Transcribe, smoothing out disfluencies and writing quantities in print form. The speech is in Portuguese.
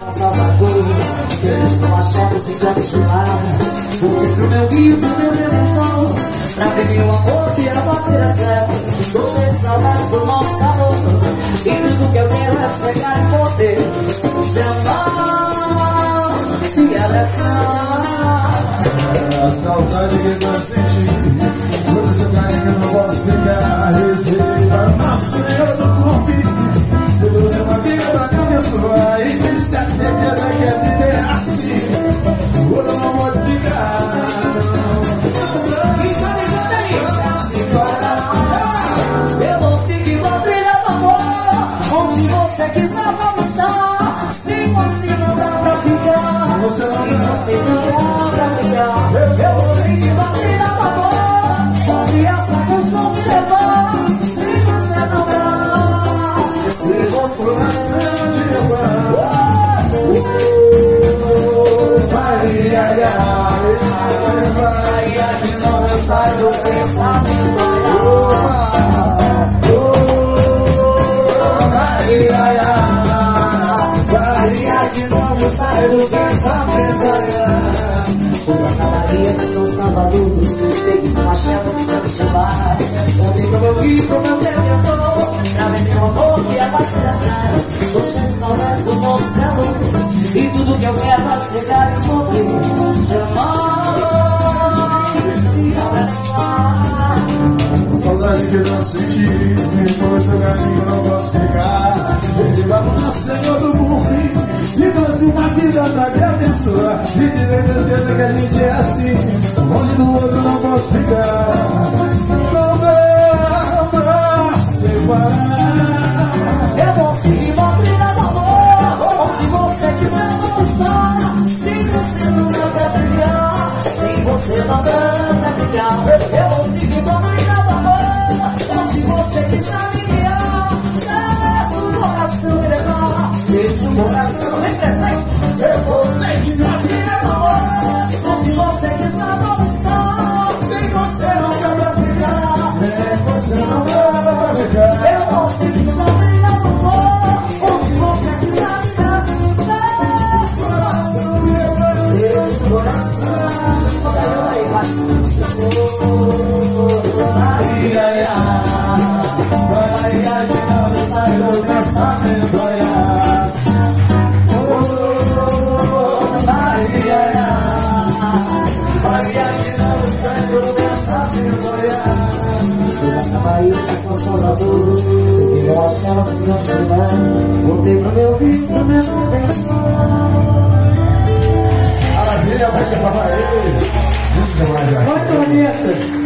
São Salvador, feliz com a chave sem capitular. Voltei pro meu rio, pro meu redentor, pra ver meu amor que era bater a certo. Tô cheio de saudades do nosso calor, e tudo que eu quero é chegar e poder te amar, te abraçar. A saudade que eu senti, todo seu carinho eu não posso explicar. Receita nosso Senhor do confio, tudo seu amigo pra abençoar. E tristeza tem piada que a vida é assim, o outro não pode ficar. Isso me conta aí, eu vou seguir a trilha do amor, onde você quiser vamos estar. Se você não dá pra ficar, Se você não dá pra ficar, eu vou seguir a trilha do amor, onde essa canção me levar. Se você não dá, se você Coração de vai, ai, ai, que não sai do pensamento. que não sai do pensamento. Por cada dia de São Salvador, peguei uma chave pra me chamar. Voltei pro meu rio, pro meu redentor, pra ver meu amor que é baixo das caras. Tô cheio de saudades do nosso calor, e tudo que eu quero é chegar e poder te amar, te abraçar. Saudade que eu não senti, depois do carinho eu não posso ficar. Recebamos nosso Senhor do bom fim, e trouxe uma vida pra me abençoar. E dizer certeza que a gente é assim, longe do outro não posso ficar. Não dá pra separar. Eu vou seguir uma trilha do amor, onde você quiser vou estar. Se você não dá pra brigar, se você não dá pra brigar, eu vou seguir uma trilha do amor, onde você quiser me guiar. Deixa o coração me levar, deixa o coração me entreter. Eu vou seguir uma trilha do amor, onde você quiser vou estar. Se você não dá pra ficar, se você não dá pra ficar, eu vou seguir uma trilha do amor, onde você quiser me guiar. Deixa o coração, ai, ai, ai, que não sai do pensamento. Ai, ai, que não sai do pensamento. na Bahia de São Salvador, eu achava assim não chegar. Voltei pro meu rio, pro meu redentor. Maravilha, vai chamar ele. Muito demais, Muito bonito.